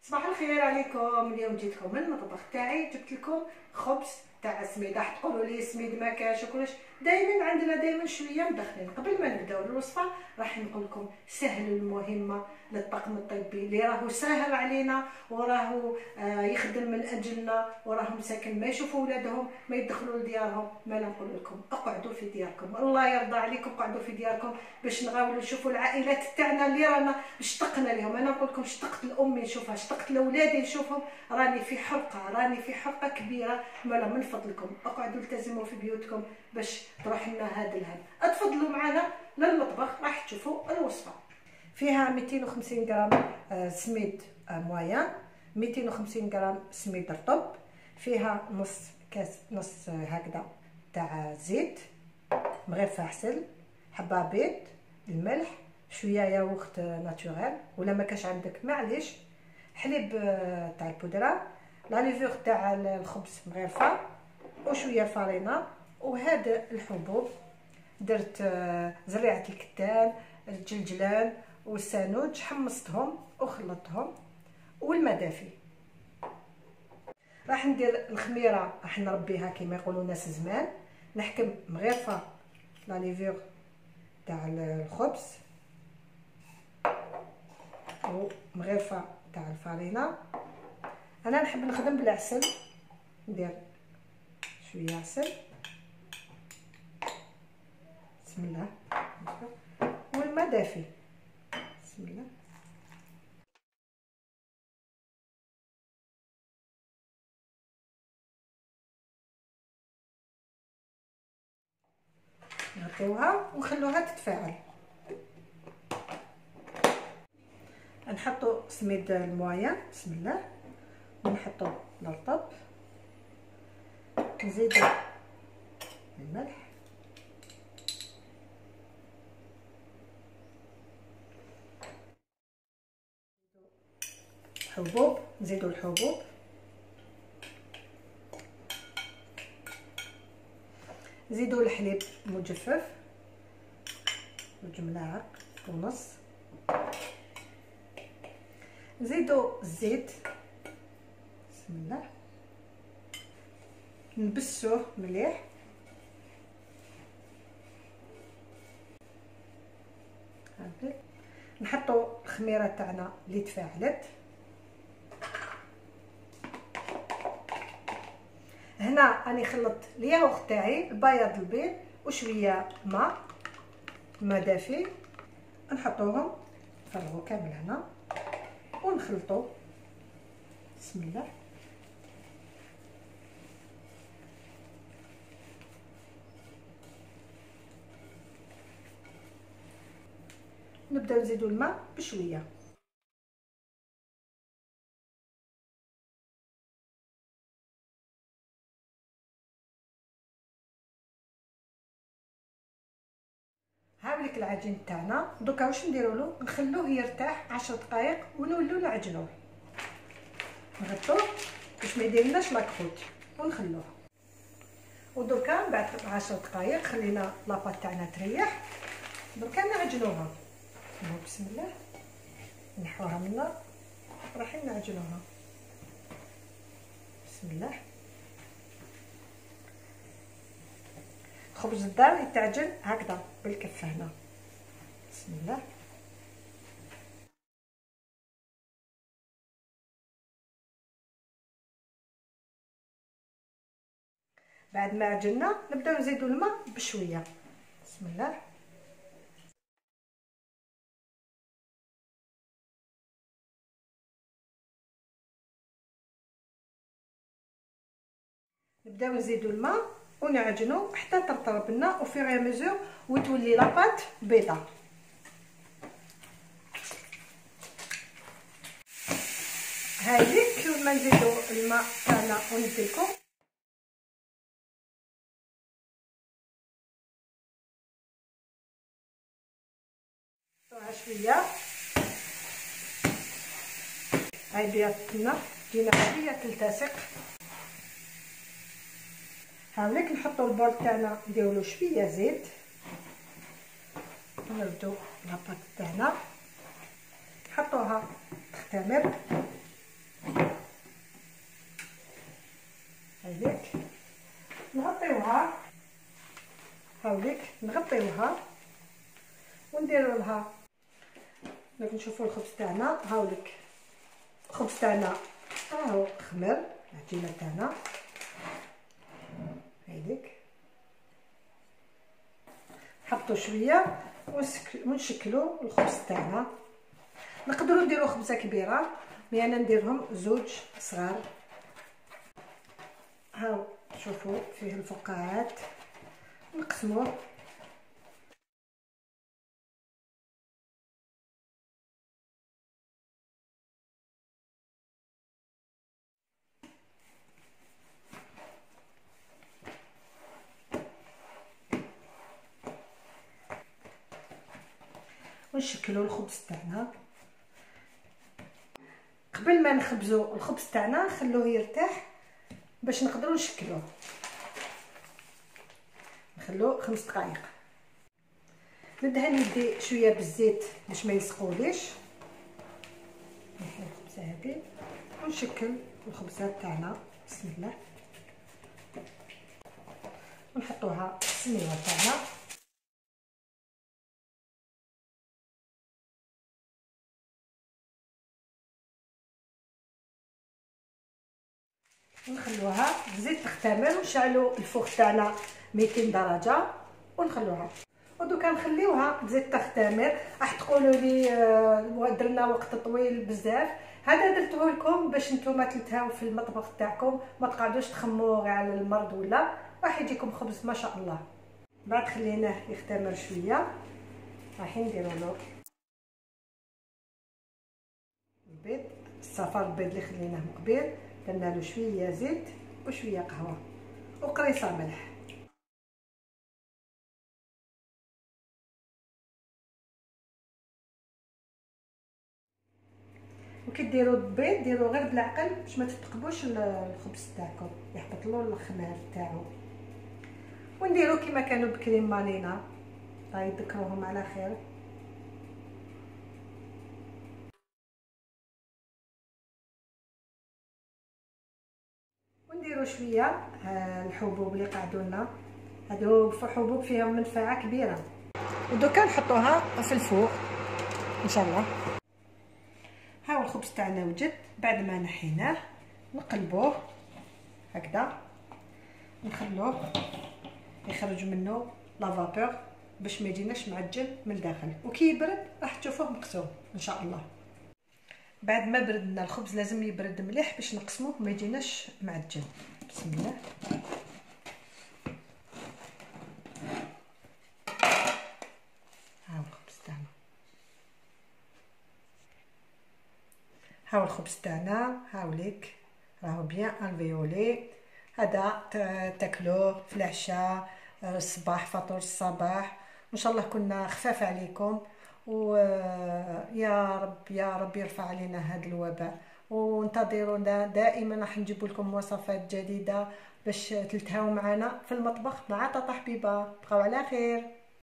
صباح الخير عليكم. اليوم جيتكم من المطبخ تاعي، جبت لكم خبز تاع السميد. راح تقولوا لي السميد ما كاش وكلش، دائما عندنا شويه مدخلين. قبل ما نبداو الوصفه راح نقول لكم سهلوا المهمه للطاقم الطبي اللي راهو ساهر علينا وراهو يخدم من اجلنا، وراهم ساكن ما يشوفوا ولادهم ما يدخلوا لديارهم. ما نقول لكم اقعدوا في دياركم، الله يرضى عليكم قعدوا في دياركم باش نغاولوا نشوفوا العائلات تاعنا اللي رانا اشتقنا لهم. انا نقول لكم اشتقت لامي نشوفها، اشتقت لاولادي نشوفهم. راني في حرقه كبيره. مالا من فضلكم اقعدوا التزموا في بيوتكم باش تروح لنا هذا الهم. اتفضلوا معنا للمطبخ، راح تشوفوا الوصفه. فيها 250 غرام سميد مويان، 250 غرام سميد رطب، فيها نص كاس هكذا تاع زيت مغرفه عسل، حبه بيض، الملح، شويه ياغورت ناتوريل ولا ما كاش عندك معليش، حليب تاع البودره، لا ليفور تاع الخبز مغرفه، وشويه فرينه. وهاد الحبوب درت زريعه الكتان، الجلجلان والسانوج، حمصتهم وخلطتهم، والماء دافي. راح ندير الخميره، راح نربيها كما يقولوا ناس زمان. نحكم مغرفه لا ليفور تاع الخبز ومغرفه تاع الفرينه. انا نحب نخدم بالعسل، ندير شويه عسل، بسم الله، والماء دافي، بسم الله. نغطيوها ونخلوها تتفاعل. نحطو سميد المويان، بسم الله، ونحطو الرطب، نزيدو الملح، حبوب، نزيدو الحبوب، نزيدو الحليب مجفف 2 ملاعق ونص، نزيدو الزيت، بسم الله، نبسوه مليح، هاكا. نحطو الخميره تاعنا اللي تفاعلت. هنا راني خلطت الياغورت تاعي، البياض البيض وشويه ماء دافي، نحطوهم نفرغو كامل هنا ونخلطو، بسم الله. نبداو نزيدو الماء بشويه. هاوليك العجين تاعنا. دوكا واش نديرو له؟ نخلوه يرتاح 10 دقائق ونولو نعجنوه، نغطوه باش ما يديرلناش لاكروت ونخلوه. ودركا بعد 10 دقائق خلينا لاباط تاعنا تريح. دركا نعجنوها، بسم الله، نحوها من النار، رايحين نعجنوها، بسم الله. خبز الدار يتعجن هكذا بالكفه هنا، بسم الله. بعد ما عجنا نبداو نزيدو الماء بشويه، بسم الله. نبداو نزيدو الماء ونعجنو حتى ترطب لنا وفي ميزور وتولي لاباط بيضه. هايلي كل ما نزيدو الماء تاعنا ونديكو شويه. هاي بيضتنا جينا شويه تلتصق. هاوليك نحطو البول تاعنا نديرولو شويه زيت ونردو لاباط تاعنا نحطوها تختمر، هذيك نغطيوها، هاوليك نغطيوها ونديروا لها. باش نشوفوا الخبز تاعنا. هاوليك الخبز تاعنا راهو خمر، العجينه تاعنا هذيك. نحطوا شويه ونشكلوا الخبز تاعنا. نقدروا نديروا خبزه كبيره، مي انا نديرهم زوج صغار. هاو شوفوا فيه الفقاعات، نقسموه. ونشكلوا الخبز تاعنا. قبل ما نخبزوا الخبز تاعنا نخلوه يرتاح باش نقدروا نشكلوه. نخلوه 5 دقائق. ندهن يدي شويه بالزيت باش ما يسقوليش. نحي الخبزه هذه ونشكل الخبزات تاعنا. بسم الله. ونحطوها في السنيوه تاعنا. ونخلوها بزيت تختمر ونشعلوا الفوق تاعنا 200 درجه ونخلوها. ودوكا نخليوها تزيد تختمر. راح تقولوا لي درنا وقت طويل بزاف. هذا درته لكم باش نتوما تلتهاو في المطبخ تاعكم، ما تقعدوش تخموا غير على المرض، ولا راح يجيكم خبز ما شاء الله. بعد خليناه يختمر شويه، راح نديروا له البيض. الصفار البيض اللي خليناه من قبيل، درنا له شويه زيت وشويه قهوه وقريصه ملح. وكديروا البيض ديروا غير بالعقل باش ما تثقبوش الخبز تاعكم، يحبط له الخمار تاعو. ونديروا كما كانوا بكريم مانينا، الله يذكروهم على خير. ونديروا شويه الحبوب اللي قعدوا لنا، هادو حبوب فيهم منفعه كبيره. ودوكا نحطوها في الفوق ان شاء الله. هاو الخبز تاعنا وجد. بعد ما نحيناه نقلبوه هكذا، نخلوه يخرج منه لا فابور باش ما يجيناش معجن من الداخل. وكي يبرد راح تشوفوه مقسوم ان شاء الله. بعد ما بردنا الخبز لازم يبرد مليح باش نقسموه ما يجيناش معجن. بسم الله. هاو الخبز تاعنا، هاو الخبز تاعنا. هاوليك راهو بيان الفيولي. هذا تاكلوه في العشاء، الصباح، فطور الصباح. ان شاء الله كنا خفاف عليكم، ويا رب يا رب يرفع علينا هذا الوباء. وانتظرونا دائما، راح نجيب لكم وصفات جديده باش تلتهاو معنا في المطبخ مع طاطا حبيبه. بقاو على خير.